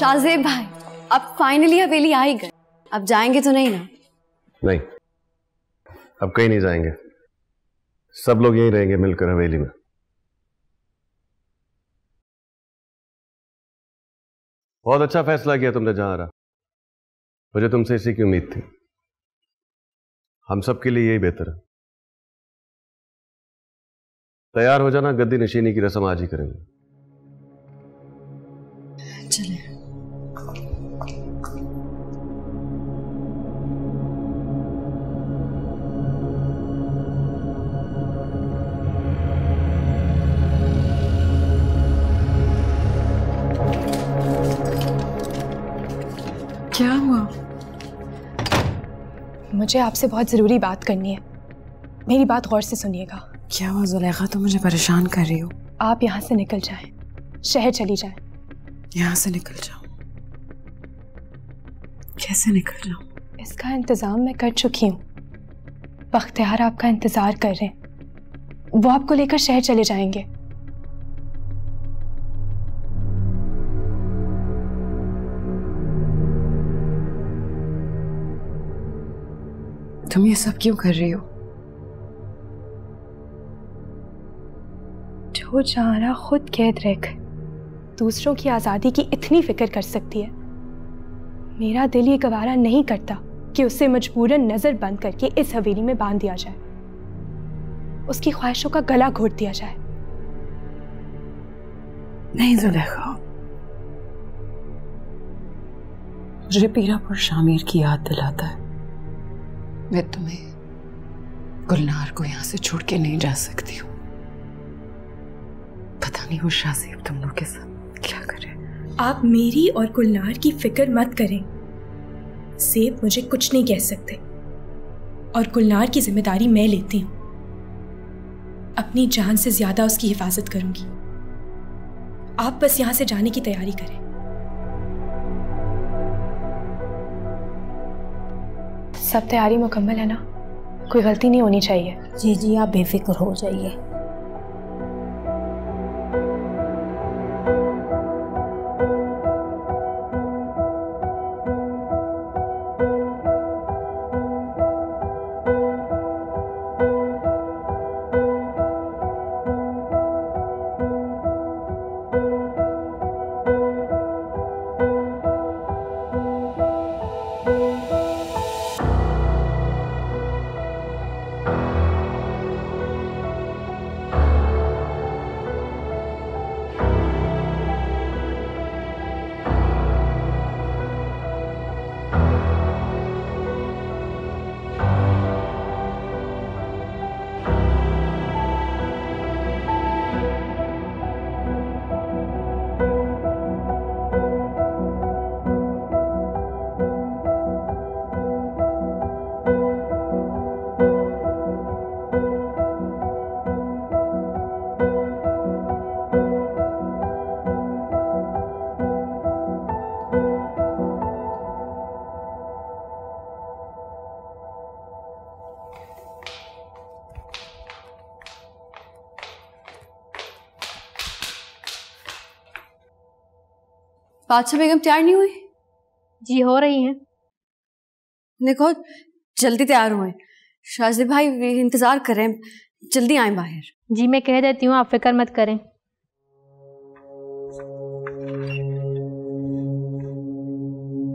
शाहजेब भाई, अब फाइनली हवेली आ ही गए। अब जाएंगे तो नहीं ना? नहीं, अब कहीं नहीं जाएंगे। सब लोग यहीं रहेंगे मिलकर हवेली में। बहुत अच्छा फैसला किया तुमने जहां। मुझे तुमसे इसी की उम्मीद थी। हम सब के लिए यही बेहतर है। तैयार हो जाना, गद्दी नशीनी की रस्म आज ही करेंगे। चले। क्या हुआ? मुझे आपसे बहुत ज़रूरी बात करनी है। मेरी बात गौर से सुनिएगा। क्या हुआ ज़ुलेखा, तुम मुझे परेशान कर रही हो। आप यहाँ से निकल जाएं, शहर चली जाएं। यहाँ से निकल जाऊँ? कैसे निकल जाऊँ? इसका इंतज़ाम मैं कर चुकी हूँ। बख्तियार आपका इंतज़ार कर रहे हैं। वो आपको लेकर शहर चले जाएंगे। तुम ये सब क्यों कर रही हो? जो जारा खुद कैद रहकर दूसरों की आज़ादी की इतनी फिक्र कर सकती है, मेरा दिल ये गवारा नहीं करता कि उसे मजबूरन नजर बंद करके इस हवेली में बांध दिया जाए, उसकी ख्वाहिशों का गला घोट दिया जाए। नहीं ज़ुलेखा, मुझे पीरापुर शामिर की याद दिलाता है। मैं तुम्हें गुलनार को यहां से छोड़ के नहीं जा सकती हूँ। पता नहीं वो शाहजेब तुम लोग के साथ क्या करे। आप मेरी और गुलनार की फिक्र मत करें। सेब मुझे कुछ नहीं कह सकते और गुलनार की जिम्मेदारी मैं लेती हूँ। अपनी जान से ज्यादा उसकी हिफाजत करूंगी। आप बस यहां से जाने की तैयारी करें। सब तैयारी मुकम्मल है ना? कोई गलती नहीं होनी चाहिए। जी जी, आप बेफिक्र हो जाइए। बादशाह बेगम तैयार नहीं हुई? जी हो रही हैं। देखो जल्दी तैयार हुए। शाहजेब भाई इंतजार कर रहे हैं, जल्दी आए बाहर। जी मैं कह देती हूँ, आप फिक्र मत करें।